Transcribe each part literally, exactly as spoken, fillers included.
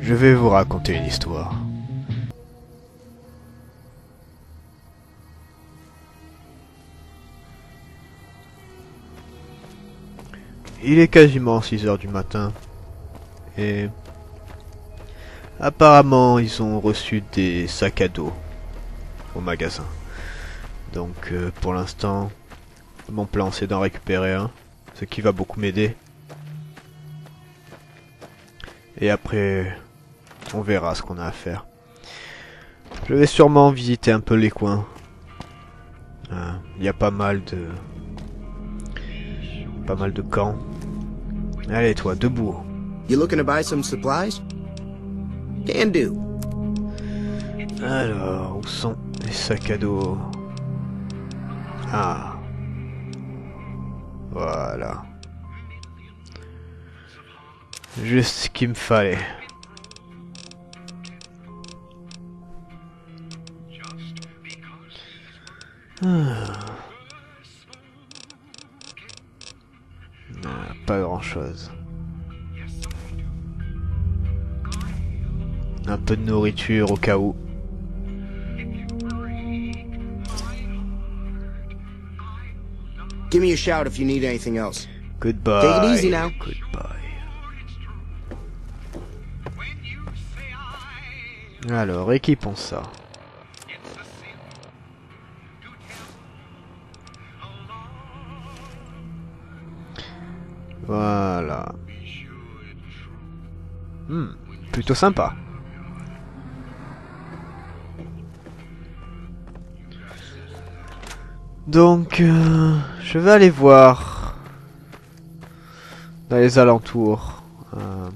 Je vais vous raconter une histoire. Il est quasiment six heures du matin et apparemment ils ont reçu des sacs à dos au magasin. Donc euh, pour l'instant mon plan c'est d'en récupérer un, ce qui va beaucoup m'aider. Et après on verra ce qu'on a à faire. Je vais sûrement visiter un peu les coins. Il euh, y a pas mal de pas mal de camps. Allez toi, debout. You looking to buy some supplies? Can do. Alors, où sont les sacs à dos? Ah. Voilà. Juste ce qu'il me fallait. Ah. Ah, pas grand chose. Un peu de nourriture au cas où. Give me a shout if you need anything else. Goodbye. Take it easy now. Goodbye. Alors, équipons ça. Voilà. Hmm, plutôt sympa. Donc, euh, je vais aller voir dans les alentours. Euh,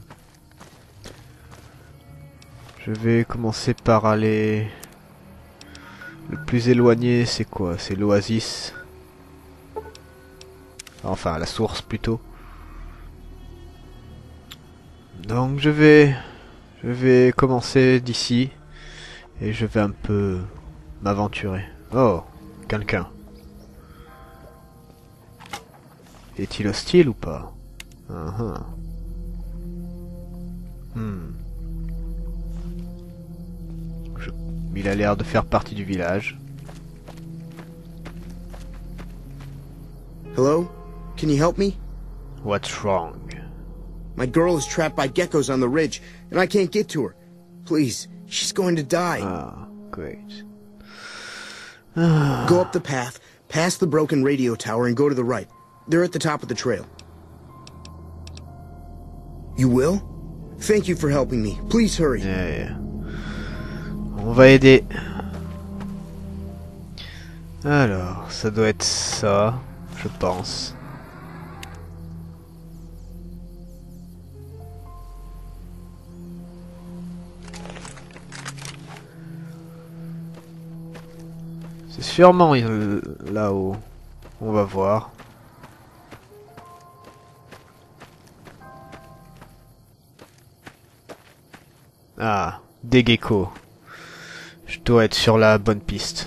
je vais commencer par aller... Le plus éloigné, c'est quoi? C'est l'oasis. Enfin, la source plutôt. Donc je vais... Je vais commencer d'ici. Et je vais un peu m'aventurer. Oh, quelqu'un. Est-il hostile ou pas? uh-huh. hmm. Je... Il a l'air de faire partie du village. Hello? Can you help me? What's wrong? My girl is trapped by geckos on the ridge, and I can't get to her. Please, she's going to die. Ah, great. Go up the path, past the broken radio tower, and go to the right. They're at the top of the trail. You will? Thank you for helping me. Please hurry. Yeah, yeah. On va aider. Alors, ça doit être ça, je pense. C'est sûrement là-haut. On va voir. Ah, des geckos. Je dois être sur la bonne piste.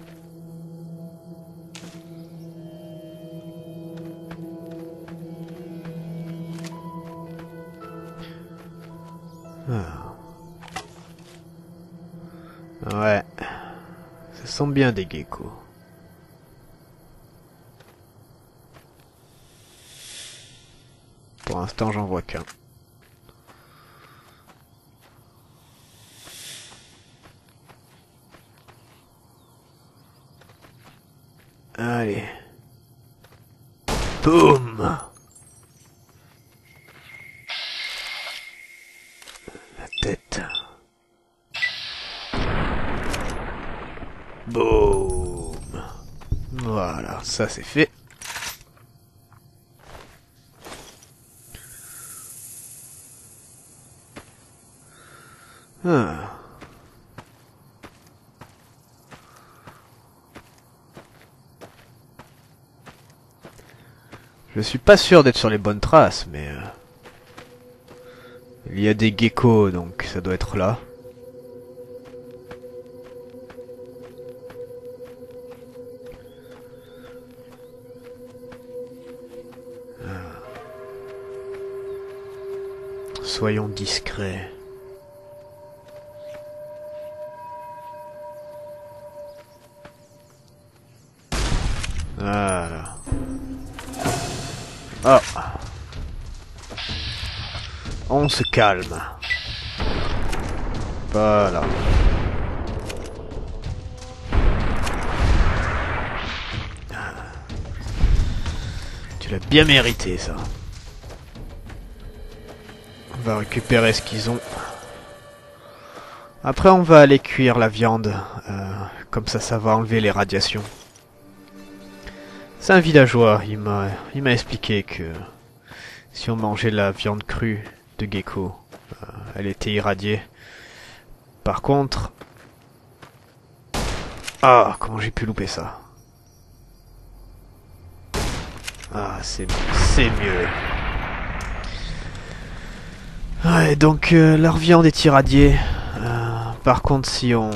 Ah. Ouais. Ce sont bien des geckos. Pour l'instant, j'en vois qu'un. Allez. Boum. La tête. Boum. Voilà, ça c'est fait. Ah. Je suis pas sûr d'être sur les bonnes traces, mais... Euh, il y a des geckos, donc ça doit être là. Soyons discrets. Voilà. Oh. On se calme. Voilà. Tu l'as bien mérité, ça. On va récupérer ce qu'ils ont. Après, on va aller cuire la viande. Euh, comme ça, ça va enlever les radiations. C'est un villageois. Il m'a, il m'a expliqué que si on mangeait la viande crue de gecko, euh, elle était irradiée. Par contre... Ah, comment j'ai pu louper ça? Ah, c'est c'est mieux. Ouais, donc euh, leur viande est irradiée. Euh, par contre, si on...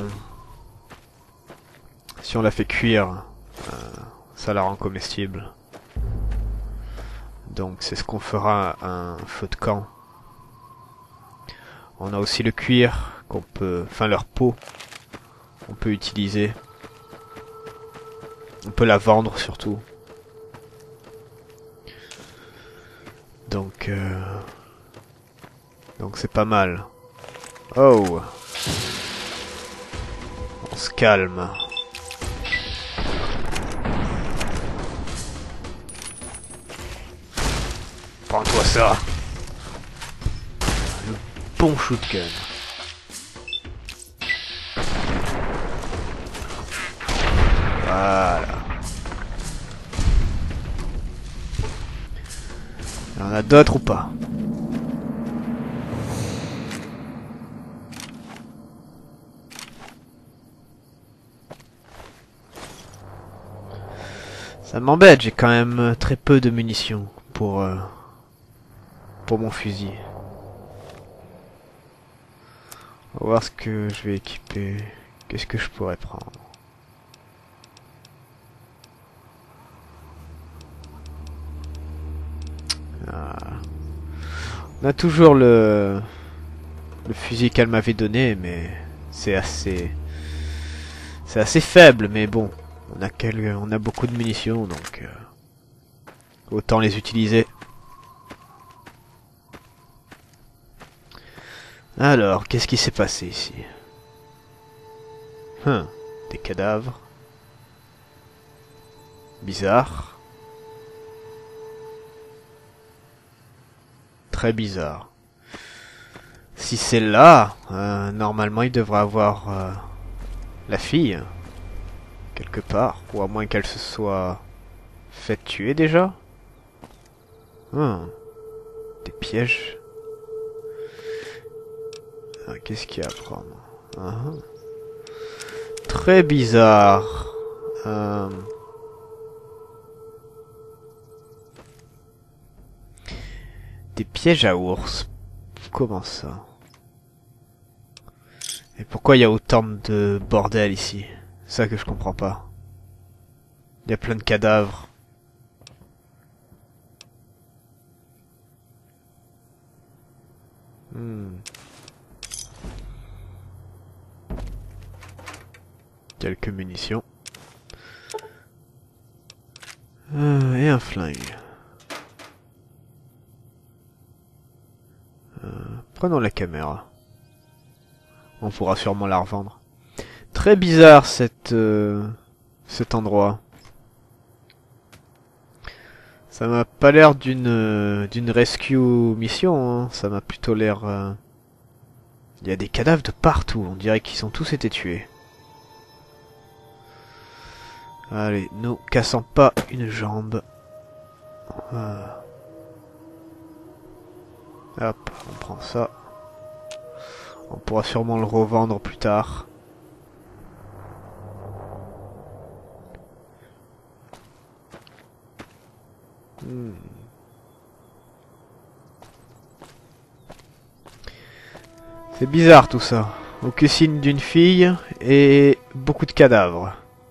Si on la fait cuire, euh, ça la rend comestible. Donc c'est ce qu'on fera à un feu de camp. On a aussi le cuir qu'on peut... Enfin leur peau. On peut utiliser. On peut la vendre surtout. Donc... Euh... Donc c'est pas mal. Oh! On se calme. Prends-toi ça. Le bon shotgun. Voilà. Il y en a d'autres ou pas? Ça m'embête, j'ai quand même très peu de munitions pour euh, pour mon fusil. On va voir ce que je vais équiper. Qu'est-ce que je pourrais prendre? Ah. On a toujours le le fusil qu'elle m'avait donné, mais c'est assez c'est assez faible, mais bon. On a, quelques, on a beaucoup de munitions, donc euh, autant les utiliser. Alors, qu'est-ce qui s'est passé ici? Hum, des cadavres. Bizarre. Très bizarre. Si c'est là, euh, normalement il devrait avoir euh, la fille. Quelque part, ou à moins qu'elle se soit fait tuer déjà. Hum. Des pièges. Ah, qu'est-ce qu'il y a à prendre? Ah. Très bizarre. Euh... Des pièges à ours. Comment ça? Et pourquoi il y a autant de bordel ici? C'est ça que je comprends pas. Il y a plein de cadavres. Hmm. Quelques munitions. Euh, et un flingue. Euh, prenons la caméra. On pourra sûrement la revendre. Très bizarre cette, euh, cet endroit. Ça m'a pas l'air d'une euh, d'une rescue mission, hein. Ça m'a plutôt l'air... Euh... Il y a des cadavres de partout, on dirait qu'ils sont tous été tués. Allez, nous cassons pas une jambe. Voilà. Hop, on prend ça. On pourra sûrement le revendre plus tard. Hmm. C'est bizarre tout ça. Aucun signe d'une fille et beaucoup de cadavres.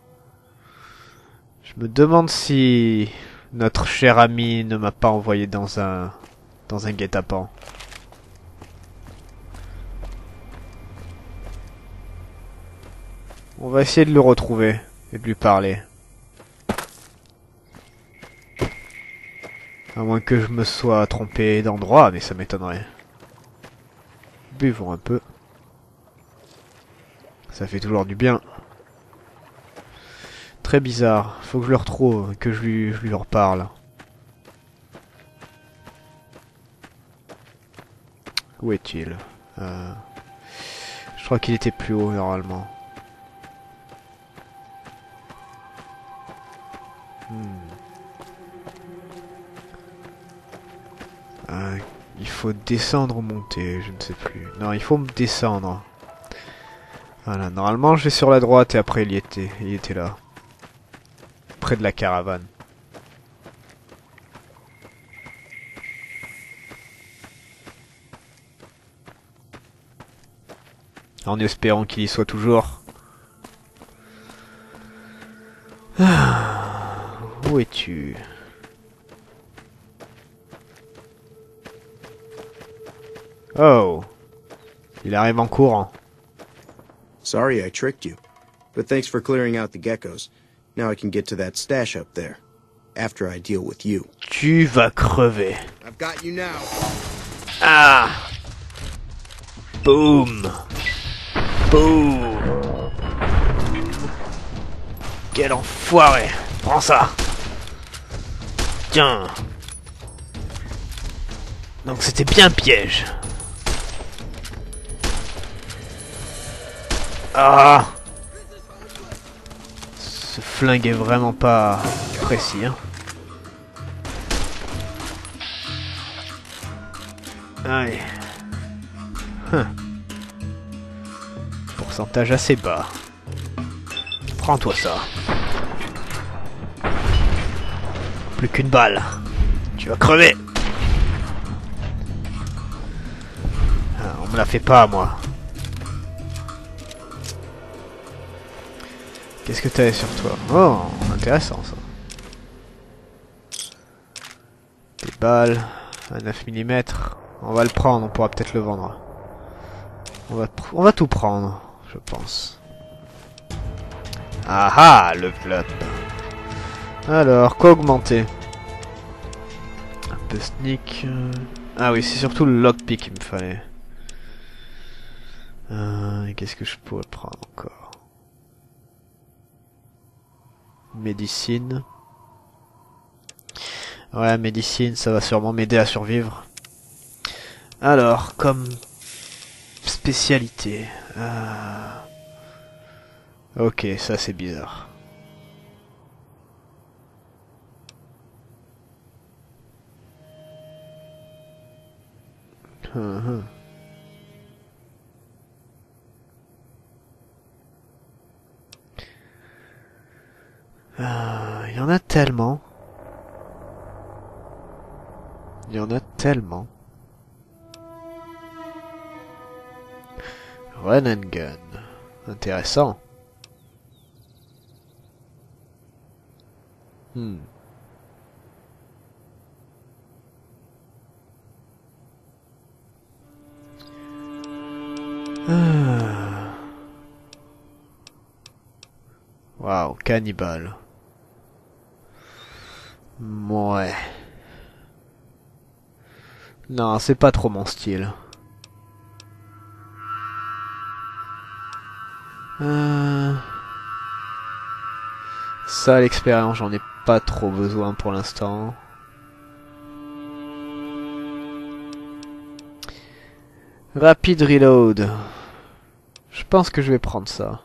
Je me demande si notre cher ami ne m'a pas envoyé dans un dans un guet-apens. On va essayer de le retrouver et de lui parler. À moins que je me sois trompé d'endroit, mais ça m'étonnerait. Buvons un peu. Ça fait toujours du bien. Très bizarre. Faut que je le retrouve, que je lui, je lui en reparle. Où est-il? euh... Je crois qu'il était plus haut normalement. Hmm. Euh, il faut descendre ou monter, je ne sais plus. Non, il faut me descendre. Voilà, normalement je vais sur la droite et après il y était, il était là. Près de la caravane. En espérant qu'il y soit toujours. Ah, où es-tu? Oh, il arrive en courant. Sorry I tricked you. But thanks for clearing out the geckos. Now I can get to that stash up there. After I deal with you. Tu vas crever. I've got you now. Ah! Boum! Boum! Quel enfoiré! Prends ça! Tiens! Donc c'était bien piège. Ah! Ce flingue est vraiment pas précis, hein. Allez. Hum. Pourcentage assez bas. Prends-toi ça. Plus qu'une balle. Tu vas crever. Ah, on me la fait pas, moi. Qu'est-ce que t'avais sur toi? Oh, intéressant ça. Des balles à neuf millimètres. On va le prendre, on pourra peut-être le vendre. On va, on va tout prendre, je pense. Ah ah, le club. Alors, quoi augmenter? Un peu sneak. Ah oui, c'est surtout le lockpick qu'il me fallait. Euh, Qu'est-ce que je pourrais prendre encore? Médecine. Ouais, médecine, ça va sûrement m'aider à survivre. Alors, comme spécialité... Euh... Ok, ça c'est bizarre. Hum, hum. Euh, y en a tellement. Il y en a tellement. Run and gun. Intéressant. Hmm. Ah. Waouh, cannibale. Ouais. Non, c'est pas trop mon style. Euh... Ça, l'expérience, j'en ai pas trop besoin pour l'instant. Rapid reload. Je pense que je vais prendre ça.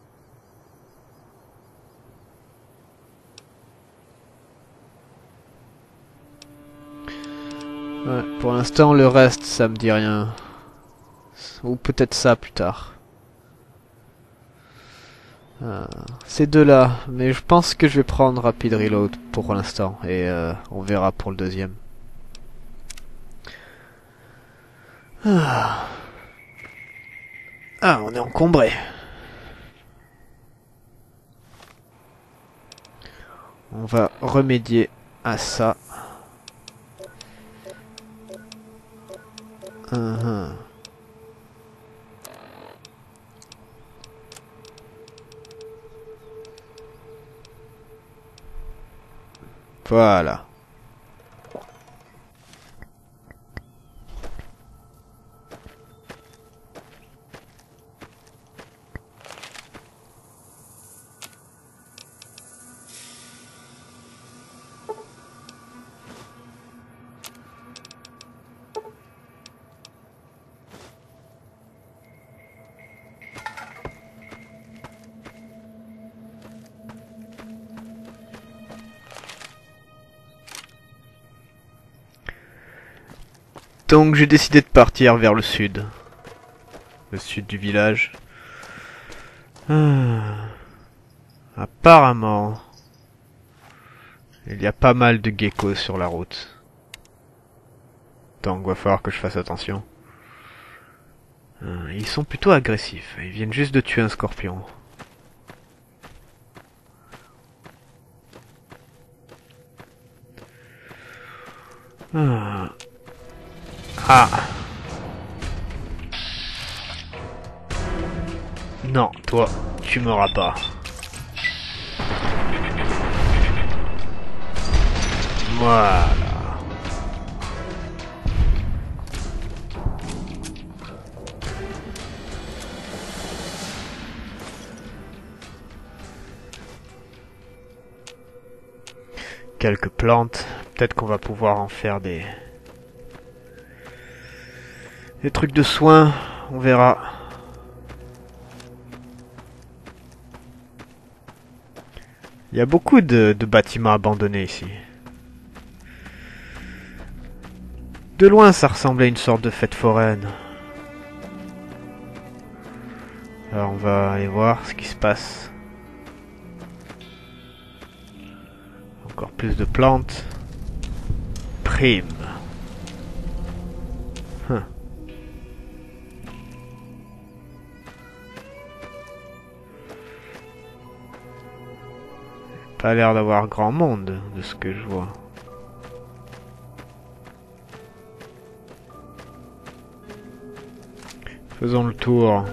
Ouais, pour l'instant, le reste, ça me dit rien. Ou peut-être ça plus tard. Ah, ces deux-là. Mais je pense que je vais prendre Rapid Reload pour l'instant. Et euh, on verra pour le deuxième. Ah, ah on est encombré. On va remédier à ça. Uh-huh. Voilà. Donc j'ai décidé de partir vers le sud. Le sud du village. Ah. Apparemment, il y a pas mal de geckos sur la route. Donc va falloir que je fasse attention. Ah, ils sont plutôt agressifs. Ils viennent juste de tuer un scorpion. Ah. Ah. Non, toi, tu m'auras pas. Voilà. Quelques plantes. Peut-être qu'on va pouvoir en faire des... des trucs de soins. On verra. Il y a beaucoup de, de bâtiments abandonnés ici. De loin, ça ressemblait à une sorte de fête foraine. Alors on va aller voir ce qui se passe. Encore plus de plantes. Prime. Huh. Pas l'air d'avoir grand monde de ce que je vois. Faisons le tour.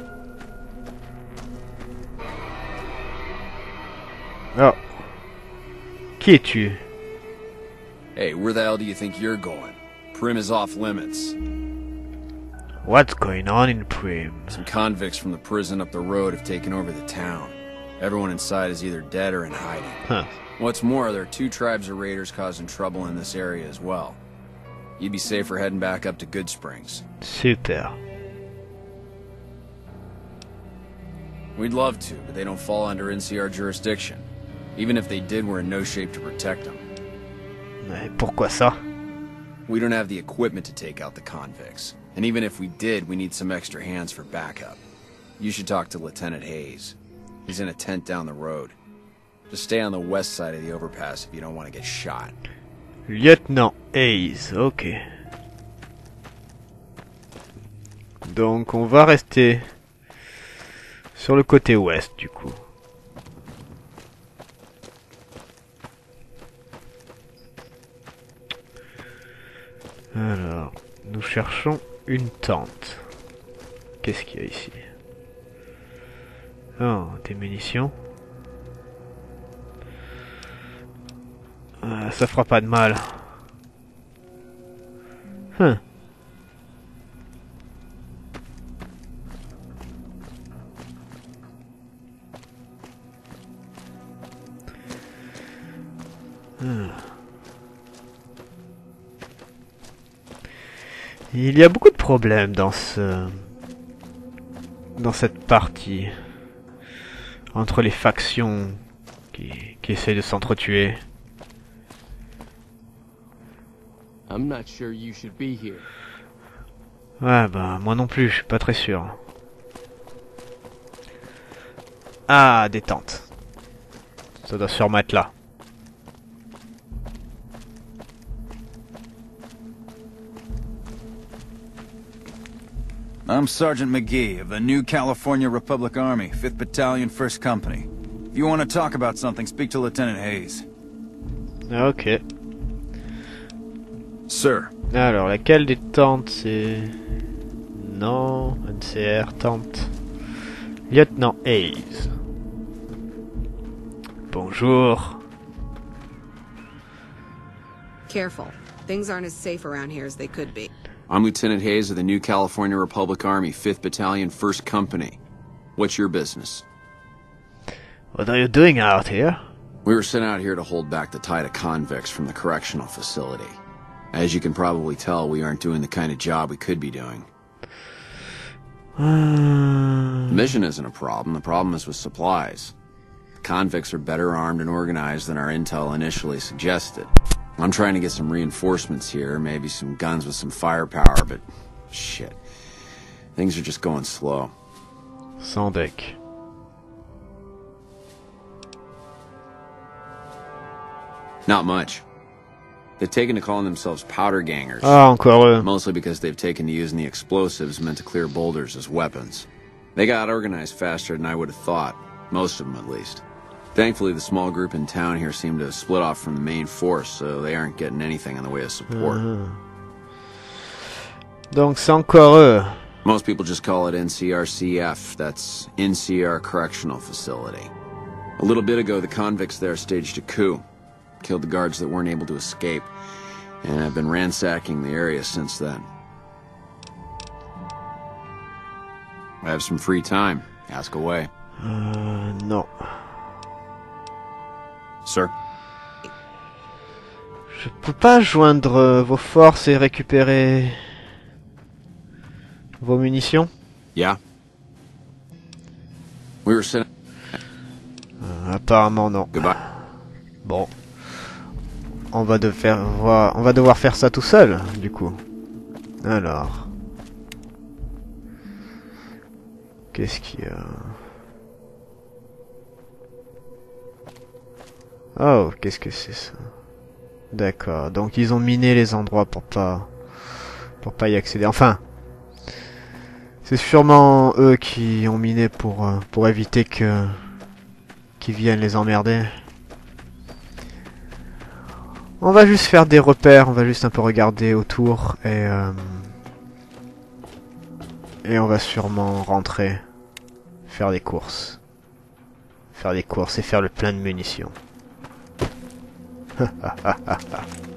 Oh. Qui es-tu? Hey, where the hell do you think you're going? Prim is off limits. What's going on in Prim? Some convicts from the prison up the road have taken over the town. Everyone inside is either dead or in hiding. Huh. What's more, there are two tribes of raiders causing trouble in this area as well. You'd be safer heading back up to Goodsprings. Super. We'd love to, but they don't fall under N C R jurisdiction. Even if they did, we're in no shape to protect them. Mais pourquoi ça? We don't have the equipment to take out the convicts. And even if we did, we need some extra hands for backup. You should talk to Lieutenant Hayes. He's in a tent down the road. Just stay on the west side of the overpass if you don't want to get shot. Lieutenant Hayes, ok. Donc on va rester sur le côté ouest du coup. Alors, nous cherchons une tente. Qu'est-ce qu'il y a ici? Oh, des munitions. Ah, ça fera pas de mal. Hum. Hum. Il y a beaucoup de problèmes dans ce... dans cette partie. Entre les factions qui, qui essayent de s'entretuer. I'm not sure you should be here. Ouais, bah, moi non plus, je suis pas très sûr. Ah, des tentes. Ça doit sûrement être là. I'm Sergeant McGee of the New California Republic Army, fifth Battalion, first Company. If you want to talk about something, speak to Lieutenant Hayes. Ok. Sir. Alors, laquelle des tentes c'est... Non, N C R, tente. Lieutenant Hayes. Bonjour. Careful. Things aren't as safe around here as they could be. I'm Lieutenant Hayes of the New California Republic Army, fifth Battalion, first Company. What's your business? What are you doing out here? We were sent out here to hold back the tide of convicts from the correctional facility. As you can probably tell, we aren't doing the kind of job we could be doing. Uh... The mission isn't a problem, the problem is with supplies. Convicts are better armed and organized than our intel initially suggested. I'm trying to get some reinforcements here, maybe some guns with some firepower, but shit. Things are just going slow. Sans deck. Not much. They've taken to calling themselves powder gangers. Ah, encore eux. Mostly because they've taken to using the explosives meant to clear boulders as weapons. They got organized faster than I would have thought. Most of them, at least. Thankfully, the small group in town here seem to have split off from the main force, so they aren't getting anything in the way of support. Uh-huh. Donc c'est encore eux. Most people just call it N C R C F. That's N C R Correctional Facility. A little bit ago, the convicts there staged a coup. Killed the guards that weren't able to escape. And I've been ransacking the area since then. I have some free time. Ask away. Euh, non. Sir? Je peux pas joindre euh, vos forces et récupérer vos munitions? Yeah? We were sitting... Euh, apparemment non. Goodbye. Bon. On va, de faire, on, va, on va devoir faire ça tout seul, du coup. Alors. Qu'est-ce qu'il y a? Oh, qu'est-ce que c'est ça? D'accord, donc ils ont miné les endroits pour pas... pour pas y accéder. Enfin... c'est sûrement eux qui ont miné pour, euh, pour éviter que... qu'ils viennent les emmerder. On va juste faire des repères, on va juste un peu regarder autour et... Euh, et on va sûrement rentrer. Faire des courses. Faire des courses et faire le plein de munitions. Ha ha ha ha ha.